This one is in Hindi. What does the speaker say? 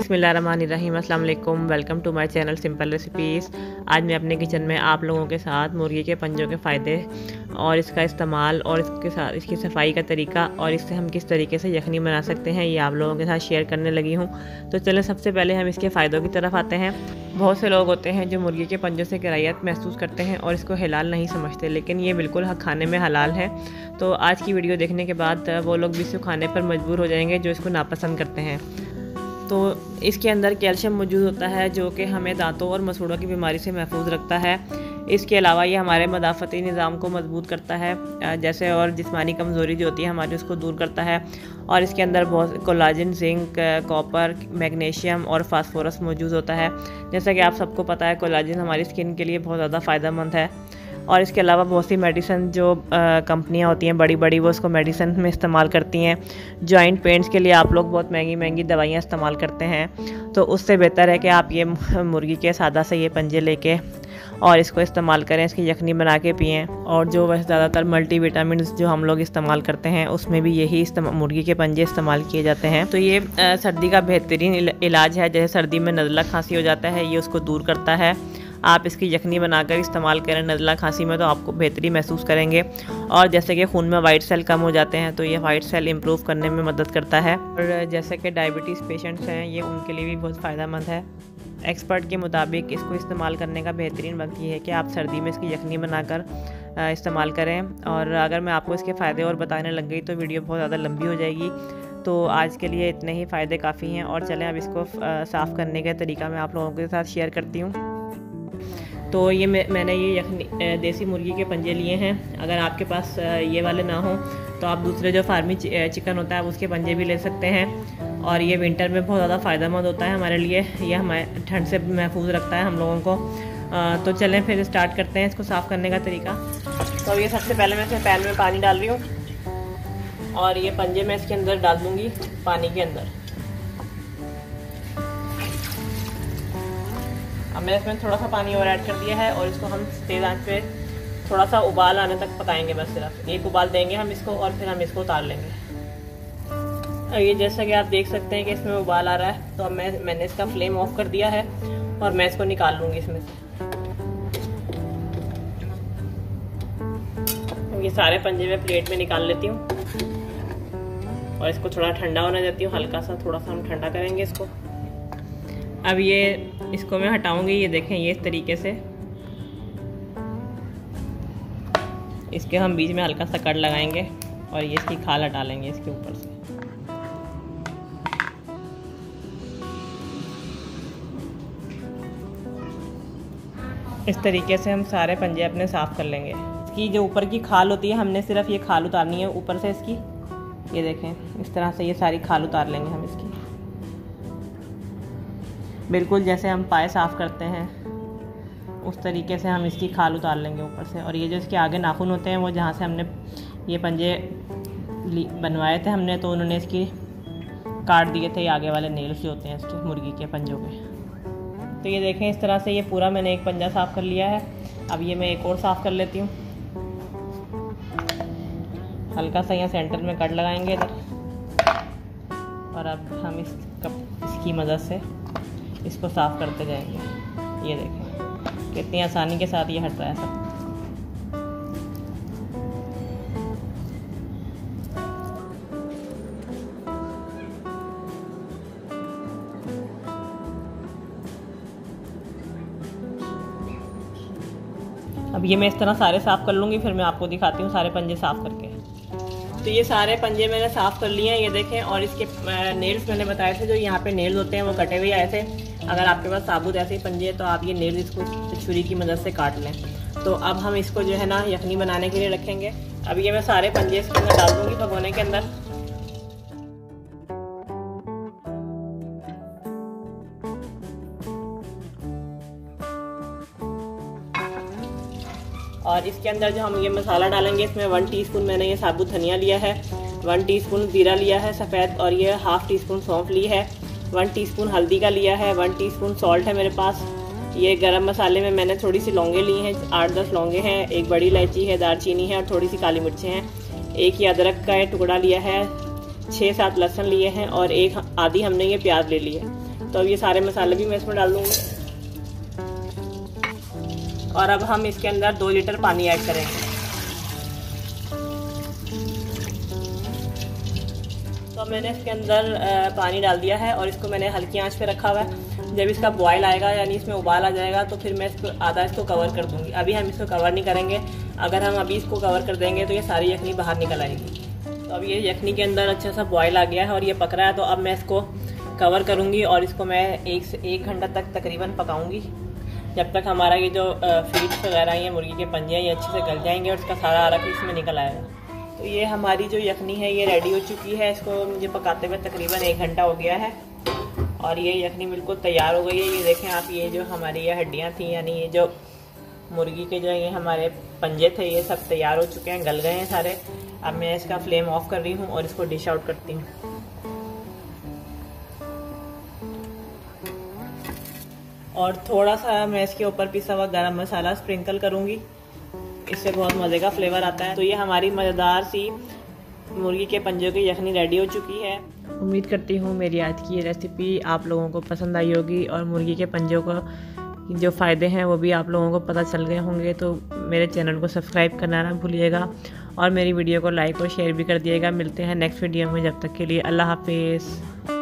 बिस्मिल्लाहिर्रहमानिर्रहीम, अस्सलाम वालेकुम। Welcome to my channel simple recipes. आज मैं अपने किचन में आप लोगों के साथ मुर्गी के पंजों के फ़ायदे और इसका इस्तेमाल और इसके साथ इसकी सफाई का तरीका और इससे हम किस तरीके से यखनी बना सकते हैं ये आप लोगों के साथ शेयर करने लगी हूँ। तो चलें सबसे पहले हम इसके फ़ायदों की तरफ आते हैं। बहुत से लोग होते हैं जो मुर्गी के पंजों से किरायत महसूस करते हैं और इसको हलाल नहीं समझते, लेकिन ये बिल्कुल खाने में हलाल है। तो आज की वीडियो देखने के बाद वो लोग भी इसको खाने पर मजबूर हो जाएंगे जो इसको नापसंद करते हैं। तो इसके अंदर कैल्शियम मौजूद होता है जो कि हमें दांतों और मसूड़ों की बीमारी से महफूज रखता है। इसके अलावा ये हमारे मदाफ़ती निज़ाम को मजबूत करता है, जैसे और जिस्मानी कमज़ोरी जो होती है हमारी उसको दूर करता है। और इसके अंदर बहुत कोलाजन, जिंक, कॉपर, मैग्नीशियम और फास्फोरस मौजूद होता है। जैसा कि आप सबको पता है कोलाजन हमारी स्किन के लिए बहुत ज़्यादा फ़ायदेमंद है। और इसके अलावा बहुत सी मेडिसिन जो कंपनियां होती हैं बड़ी बड़ी वो उसको मेडिसिन में इस्तेमाल करती हैं। जॉइंट पेन्स के लिए आप लोग बहुत महंगी महंगी दवाइयाँ इस्तेमाल करते हैं, तो उससे बेहतर है कि आप ये मुर्गी के सादा से ये पंजे लेके और इसको इस्तेमाल करें, इसकी यखनी बना के पिएँ। और जो वैसे ज़्यादातर मल्टीविटामिन जो हम लोग इस्तेमाल करते हैं उसमें भी यही मुर्गी के पंजे इस्तेमाल किए जाते हैं। तो ये सर्दी का बेहतरीन इलाज है। जैसे सर्दी में नज़ला खांसी हो जाता है, ये उसको दूर करता है। आप इसकी यखनी बनाकर इस्तेमाल करें नज़ला खांसी में तो आपको बेहतरी महसूस करेंगे। और जैसे कि खून में वाइट सेल कम हो जाते हैं तो ये वाइट सेल इम्प्रूव करने में मदद करता है। और जैसे कि डायबिटीज़ पेशेंट्स हैं ये उनके लिए भी बहुत फ़ायदेमंद है। एक्सपर्ट के मुताबिक इसको इस्तेमाल करने का बेहतरीन वक्त ये है कि आप सर्दी में इसकी यखनी बनाकर इस्तेमाल करें। और अगर मैं आपको इसके फ़ायदे और बताने लग गई तो वीडियो बहुत ज़्यादा लंबी हो जाएगी, तो आज के लिए इतने ही फ़ायदे काफ़ी हैं। और चलें अब इसको साफ़ करने का तरीका मैं आप लोगों के साथ शेयर करती हूँ। तो ये मैंने ये यखनी देसी मुर्गी के पंजे लिए हैं। अगर आपके पास ये वाले ना हो तो आप दूसरे जो फार्मी चिकन होता है उसके पंजे भी ले सकते हैं। और ये विंटर में बहुत ज़्यादा फ़ायदेमंद होता है हमारे लिए, ये हमारे ठंड से महफूज रखता है हम लोगों को। तो चलें फिर स्टार्ट करते हैं इसको साफ़ करने का तरीका। तो ये सबसे पहले मैं इसमें पैन में पानी डाल रही हूँ और ये पंजे मैं इसके अंदर डाल दूँगी पानी के अंदर। अब मैंने इसमें थोड़ा सा पानी और ऐड कर दिया है और इसको हम तेज़ आंच पे थोड़ा सा उबाल आने तक पकाएंगे। बस सिर्फ एक उबाल देंगे हम इसको और फिर हम इसको उतार लेंगे। और ये जैसा कि आप देख सकते हैं कि इसमें उबाल आ रहा है, तो अब मैंने इसका फ्लेम ऑफ कर दिया है और मैं इसको निकाल लूँगी इसमें से। ये सारे पंजे में प्लेट में निकाल लेती हूँ और इसको थोड़ा ठंडा होने देती हूँ। हल्का सा थोड़ा सा हम ठंडा करेंगे इसको। अब ये इसको मैं हटाऊंगी, ये देखें ये इस तरीके से इसके हम बीच में हल्का सा कट लगाएंगे और ये इसकी खाल हटा लेंगे इसके ऊपर से। इस तरीके से हम सारे पंजे अपने साफ कर लेंगे। इसकी जो ऊपर की खाल होती है हमने सिर्फ ये खाल उतारनी है ऊपर से इसकी। ये देखें इस तरह से ये सारी खाल उतार लेंगे हम इसकी, बिल्कुल जैसे हम पाए साफ़ करते हैं उस तरीके से हम इसकी खाल उतार लेंगे ऊपर से। और ये जो इसके आगे नाखून होते हैं वो जहाँ से हमने ये पंजे बनवाए थे हमने, तो उन्होंने इसकी काट दिए थे ये आगे वाले नेल्स जो होते हैं इसके मुर्गी के पंजों के। तो ये देखें इस तरह से ये पूरा मैंने एक पंजा साफ़ कर लिया है। अब ये मैं एक और साफ़ कर लेती हूँ। हल्का सा यहाँ सेंटर में कट लगाएंगे इधर और अब हम इसकी मदद से इसको साफ़ करते जाएंगे। ये देखें कितनी आसानी के साथ ये हट रहा है सब। अब ये मैं इस तरह सारे साफ़ कर लूँगी, फिर मैं आपको दिखाती हूँ सारे पंजे साफ़ करके। तो ये सारे पंजे मैंने साफ़ कर लिए हैं, ये देखें। और इसके नेल्स मैंने बताए थे जो यहाँ पे नेल्स होते हैं वो कटे हुए आए थे। अगर आपके पास साबुत ऐसे ही पंजे तो आप ये नेल्स इसको छुरी की मदद से काट लें। तो अब हम इसको जो है ना यखनी बनाने के लिए रखेंगे। अब ये मैं सारे पंजे इसके अंदर डाल दूँगी भगोने के अंदर। और इसके अंदर जो हम ये मसाला डालेंगे इसमें 1 टीस्पून मैंने ये साबुत धनिया लिया है, 1 टीस्पून जीरा लिया है सफ़ेद, और ये ½ टीस्पून सौंफ ली है, 1 टीस्पून हल्दी का लिया है, 1 टीस्पून सॉल्ट है मेरे पास। ये गरम मसाले में मैंने थोड़ी सी लौंगे ली हैं, 8-10 लौंगे हैं, एक बड़ी इलायची है, दालचीनी है और थोड़ी सी काली मिर्चें हैं। एक ही अदरक का टुकड़ा लिया है, 6-7 लहसुन लिए हैं और एक आधी हमने ये प्याज ले ली है। तो अब ये सारे मसाले भी मैं इसमें डाल दूँगी। और अब हम इसके अंदर 2 लीटर पानी ऐड करेंगे। तो मैंने इसके अंदर पानी डाल दिया है और इसको मैंने हल्की आंच पे रखा हुआ है। जब इसका बॉयल आएगा यानी इसमें उबाल आ जाएगा तो फिर मैं इसको इसको कवर कर दूंगी। अभी हम इसको कवर नहीं करेंगे, अगर हम अभी इसको कवर कर देंगे तो ये सारी यखनी बाहर निकल आएगी। तो अब ये यखनी के अंदर अच्छा सा बॉयल आ गया है और ये पक रहा है। तो अब मैं इसको कवर करूँगी और इसको मैं 1 से 1 घंटा तक तकरीबन पकाऊँगी, जब तक हमारा ये जो फीट्स वगैरह ये मुर्गी के पंजे हैं ये अच्छे से गल जाएंगे और इसका सारा अरक इसमें निकल आएगा। तो ये हमारी जो यखनी है ये रेडी हो चुकी है। इसको मुझे पकाते हुए तकरीबन 1 घंटा हो गया है और ये यखनी बिल्कुल तैयार हो गई है। ये देखें आप, ये जो हमारी ये हड्डियाँ थी यानी ये जो मुर्गी के जो ये हमारे पंजे थे ये सब तैयार हो चुके हैं, गल गए हैं सारे। अब मैं इसका फ्लेम ऑफ कर रही हूँ और इसको डिश आउट करती हूँ। और थोड़ा सा मैं इसके ऊपर पिसा हुआ गरम मसाला स्प्रिंकल करूँगी, इससे बहुत मज़े का फ्लेवर आता है। तो ये हमारी मज़ेदार सी मुर्गी के पंजों की यखनी रेडी हो चुकी है। उम्मीद करती हूँ मेरी आज की ये रेसिपी आप लोगों को पसंद आई होगी और मुर्गी के पंजों को जो फ़ायदे हैं वो भी आप लोगों को पता चल गए होंगे। तो मेरे चैनल को सब्सक्राइब करना ना भूलिएगा और मेरी वीडियो को लाइक और शेयर भी कर दिएगा। मिलते हैं नेक्स्ट वीडियो में, जब तक के लिए अल्लाह हाफिज़।